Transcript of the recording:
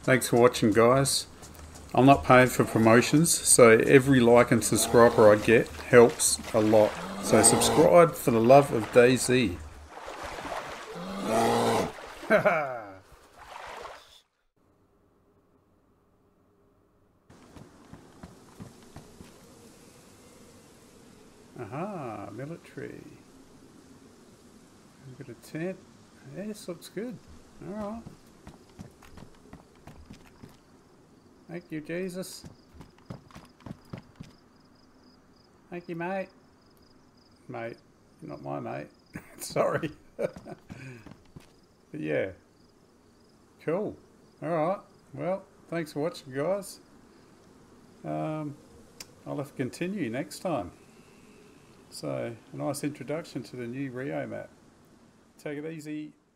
Thanks for watching, guys. I'm not paying for promotions, so every like and subscriber I get helps a lot. So subscribe for the love of DayZ. Aha, military. We've got a tent. Yeah, this looks good. Alright. Thank you, Jesus. Thank you, mate. Mate, you're not my mate. Sorry. But yeah. Cool. Alright. Well, thanks for watching, guys. I'll have to continue next time. So, a nice introduction to the new Rio map. Take it easy.